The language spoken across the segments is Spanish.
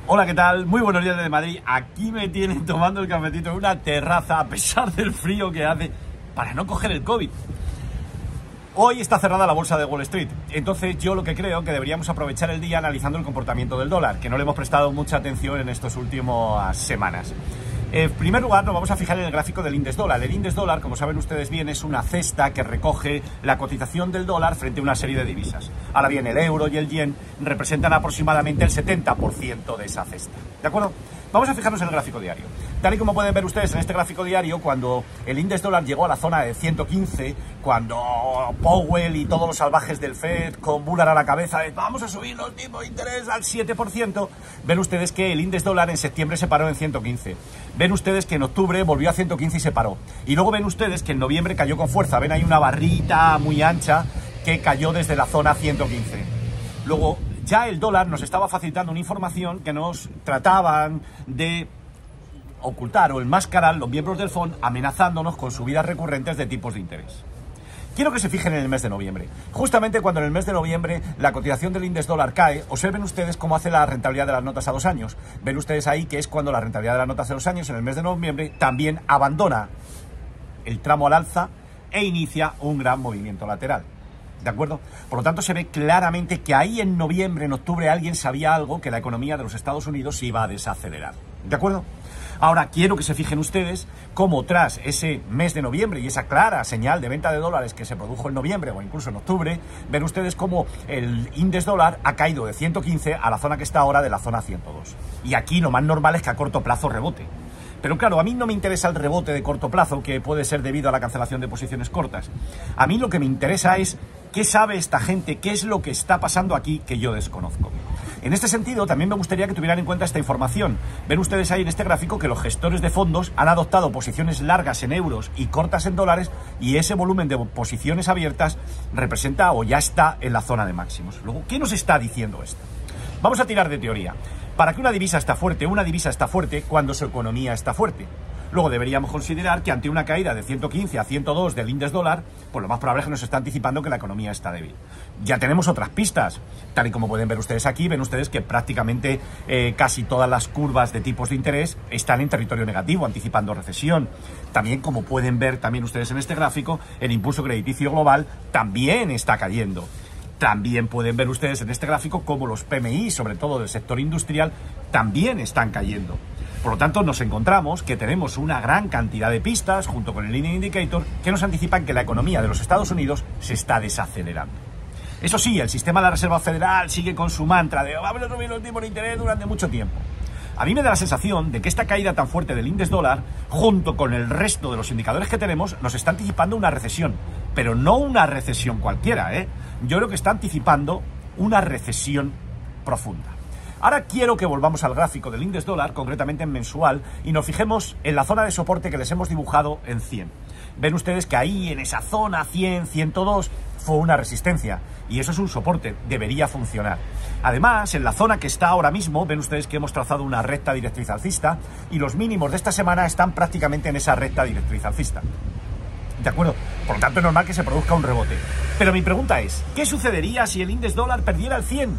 Hola, ¿qué tal? Muy buenos días desde Madrid. Aquí me tienen tomando el cafetito en una terraza a pesar del frío que hace para no coger el COVID. Hoy está cerrada la bolsa de Wall Street, entonces yo lo que creo que deberíamos aprovechar el día analizando el comportamiento del dólar, que no le hemos prestado mucha atención en estas últimas semanas. En primer lugar, nos vamos a fijar en el gráfico del índice dólar. El índice dólar, como saben ustedes bien, es una cesta que recoge la cotización del dólar frente a una serie de divisas. Ahora bien, el euro y el yen representan aproximadamente el 70% de esa cesta. ¿De acuerdo? Vamos a fijarnos en el gráfico diario. Tal y como pueden ver ustedes en este gráfico diario, cuando el índice dólar llegó a la zona de 115, cuando Powell y todos los salvajes del Fed con Bullard a la cabeza vamos a subir los tipos de interés al 7%, ven ustedes que el índice dólar en septiembre se paró en 115. Ven ustedes que en octubre volvió a 115 y se paró. Y luego ven ustedes que en noviembre cayó con fuerza. Ven ahí una barrita muy ancha que cayó desde la zona 115. Luego ya el dólar nos estaba facilitando una información que nos trataban de ocultar o enmascarar los miembros del FONC, amenazándonos con subidas recurrentes de tipos de interés. Quiero que se fijen en el mes de noviembre. Justamente cuando en el mes de noviembre la cotización del índice dólar cae, observen ustedes cómo hace la rentabilidad de las notas a 2 años. Ven ustedes ahí que es cuando la rentabilidad de las notas a 2 años en el mes de noviembre también abandona el tramo al alza e inicia un gran movimiento lateral. ¿De acuerdo? Por lo tanto, se ve claramente que ahí en noviembre, en octubre, alguien sabía algo, que la economía de los Estados Unidos se iba a desacelerar. ¿De acuerdo? Ahora, quiero que se fijen ustedes cómo tras ese mes de noviembre y esa clara señal de venta de dólares que se produjo en noviembre o incluso en octubre, ven ustedes cómo el índice dólar ha caído de 115 a la zona que está ahora de la zona 102. Y aquí lo más normal es que a corto plazo rebote. Pero claro, a mí no me interesa el rebote de corto plazo, que puede ser debido a la cancelación de posiciones cortas. A mí lo que me interesa es qué sabe esta gente, qué es lo que está pasando aquí que yo desconozco. En este sentido, también me gustaría que tuvieran en cuenta esta información. Ven ustedes ahí en este gráfico que los gestores de fondos han adoptado posiciones largas en euros y cortas en dólares, y ese volumen de posiciones abiertas representa o ya está en la zona de máximos. Luego, ¿qué nos está diciendo esto? Vamos a tirar de teoría. Para que una divisa está fuerte cuando su economía está fuerte. Luego deberíamos considerar que ante una caída de 115 a 102 del índice dólar, pues lo más probable es que nos está anticipando que la economía está débil. Ya tenemos otras pistas, tal y como pueden ver ustedes aquí, ven ustedes que prácticamente casi todas las curvas de tipos de interés están en territorio negativo, anticipando recesión. También, como pueden ver también ustedes en este gráfico, el impulso crediticio global también está cayendo. También pueden ver ustedes en este gráfico cómo los PMI, sobre todo del sector industrial, también están cayendo. Por lo tanto, nos encontramos que tenemos una gran cantidad de pistas, junto con el Leading Indicator, que nos anticipan que la economía de los Estados Unidos se está desacelerando. Eso sí, el sistema de la Reserva Federal sigue con su mantra de vamos a subir los tipos de interés durante mucho tiempo. A mí me da la sensación de que esta caída tan fuerte del índice dólar, junto con el resto de los indicadores que tenemos, nos está anticipando una recesión. Pero no una recesión cualquiera, ¿eh? Yo creo que está anticipando una recesión profunda. Ahora quiero que volvamos al gráfico del índice dólar, concretamente en mensual, y nos fijemos en la zona de soporte que les hemos dibujado en 100. Ven ustedes que ahí, en esa zona 100, 102, fue una resistencia, y eso es un soporte, debería funcionar. Además, en la zona que está ahora mismo, ven ustedes que hemos trazado una recta directriz alcista, y los mínimos de esta semana están prácticamente en esa recta directriz alcista. ¿De acuerdo? Por lo tanto, es normal que se produzca un rebote. Pero mi pregunta es, ¿qué sucedería si el índice dólar perdiera el 100?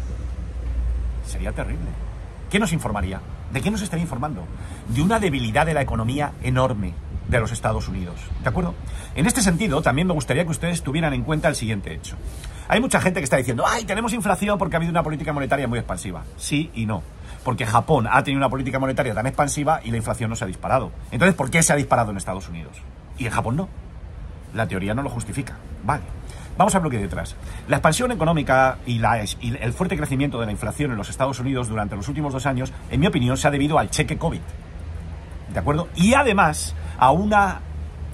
Sería terrible. ¿Qué nos informaría? ¿De qué nos estaría informando? De una debilidad de la economía enorme de los Estados Unidos. ¿De acuerdo? En este sentido, también me gustaría que ustedes tuvieran en cuenta el siguiente hecho. Hay mucha gente que está diciendo, ¡ay, tenemos inflación porque ha habido una política monetaria muy expansiva! Sí y no. Porque Japón ha tenido una política monetaria tan expansiva y la inflación no se ha disparado. Entonces, ¿por qué se ha disparado en Estados Unidos? Y en Japón no. La teoría no lo justifica. Vale. Vamos a ver lo que hay detrás. La expansión económica y el fuerte crecimiento de la inflación en los Estados Unidos durante los últimos 2 años, en mi opinión, se ha debido al cheque COVID. ¿De acuerdo? Y además a una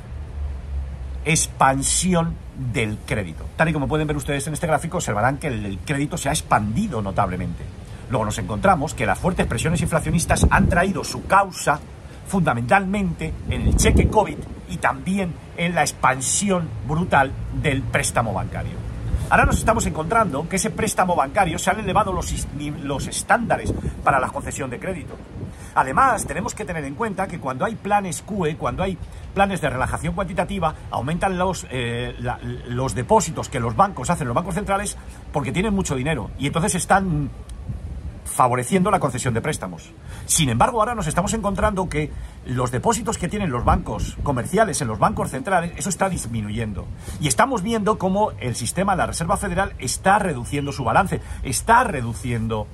expansión del crédito. Tal y como pueden ver ustedes en este gráfico, observarán que el crédito se ha expandido notablemente. Luego nos encontramos que las fuertes presiones inflacionistas han traído su causa fundamentalmente en el cheque COVID y también en la expansión brutal del préstamo bancario. Ahora nos estamos encontrando que ese préstamo bancario se han elevado los estándares para la concesión de crédito. Además, tenemos que tener en cuenta que cuando hay planes QE, cuando hay planes de relajación cuantitativa, aumentan los depósitos que los bancos hacen, los bancos centrales, porque tienen mucho dinero y entonces están favoreciendo la concesión de préstamos. Sin embargo, ahora nos estamos encontrando que los depósitos que tienen los bancos comerciales en los bancos centrales, eso está disminuyendo. Y estamos viendo cómo el sistema de la Reserva Federal está reduciendo su balance, está reduciendo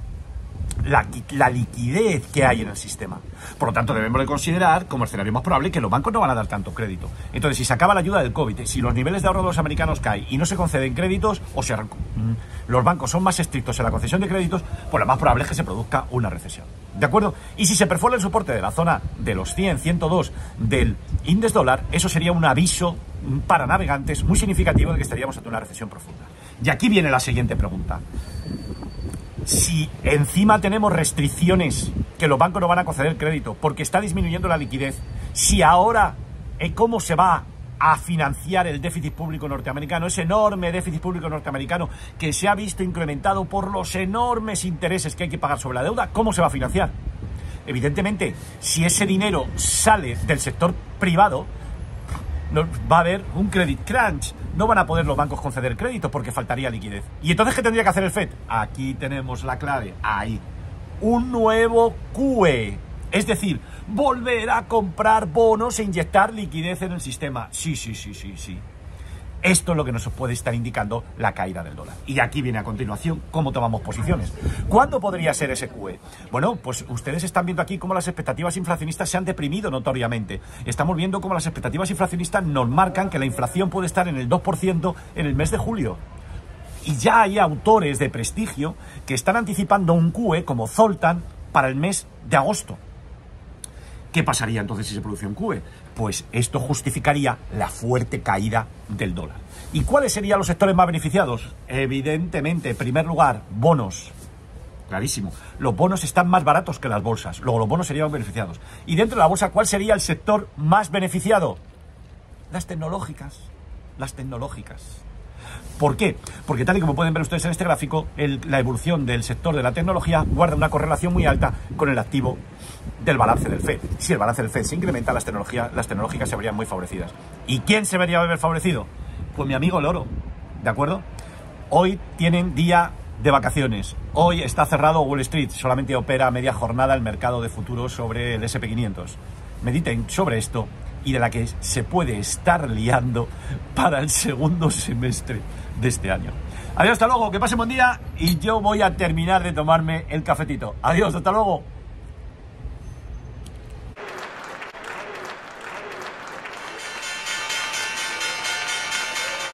la liquidez que hay en el sistema. Por lo tanto, debemos de considerar como escenario más probable que los bancos no van a dar tanto crédito. Entonces, si se acaba la ayuda del COVID, si los niveles de ahorro de los americanos caen y no se conceden créditos, o sea, los bancos son más estrictos en la concesión de créditos, pues lo más probable es que se produzca una recesión. ¿De acuerdo? Y si se perfora el soporte de la zona de los 100, 102 del índice dólar, eso sería un aviso para navegantes muy significativo de que estaríamos ante una recesión profunda. Y aquí viene la siguiente pregunta. Si encima tenemos restricciones que los bancos no van a conceder crédito porque está disminuyendo la liquidez, si ahora cómo se va a financiar el déficit público norteamericano, ese enorme déficit público norteamericano que se ha visto incrementado por los enormes intereses que hay que pagar sobre la deuda, ¿cómo se va a financiar? Evidentemente, si ese dinero sale del sector privado, va a haber un credit crunch. No van a poder los bancos conceder créditos porque faltaría liquidez. ¿Y entonces qué tendría que hacer el FED? Aquí tenemos la clave. Ahí. Un nuevo QE. Es decir, volver a comprar bonos e inyectar liquidez en el sistema. Sí. Esto es lo que nos puede estar indicando la caída del dólar. Y aquí viene a continuación cómo tomamos posiciones. ¿Cuándo podría ser ese QE? Bueno, pues ustedes están viendo aquí cómo las expectativas inflacionistas se han deprimido notoriamente. Estamos viendo cómo las expectativas inflacionistas nos marcan que la inflación puede estar en el 2% en el mes de julio. Y ya hay autores de prestigio que están anticipando un QE como Zoltan para el mes de agosto. ¿Qué pasaría entonces si se produce un QE? Pues esto justificaría la fuerte caída del dólar. ¿Y cuáles serían los sectores más beneficiados? Evidentemente, en primer lugar, bonos. Clarísimo. Los bonos están más baratos que las bolsas. Luego los bonos serían beneficiados. Y dentro de la bolsa, ¿cuál sería el sector más beneficiado? Las tecnológicas. Las tecnológicas. ¿Por qué? Porque tal y como pueden ver ustedes en este gráfico, la evolución del sector de la tecnología guarda una correlación muy alta con el activo del balance del FED. Si el balance del FED se incrementa, las tecnológicas se verían muy favorecidas. ¿Y quién se vería ver favorecido? Pues mi amigo el oro, ¿de acuerdo? Hoy tienen día de vacaciones. Hoy está cerrado Wall Street, solamente opera a media jornada el mercado de futuros sobre el S&P 500. Mediten sobre esto y de la que se puede estar liando para el segundo semestre de este año. Adiós, hasta luego, que pasen buen día y yo voy a terminar de tomarme el cafetito. Adiós, hasta luego.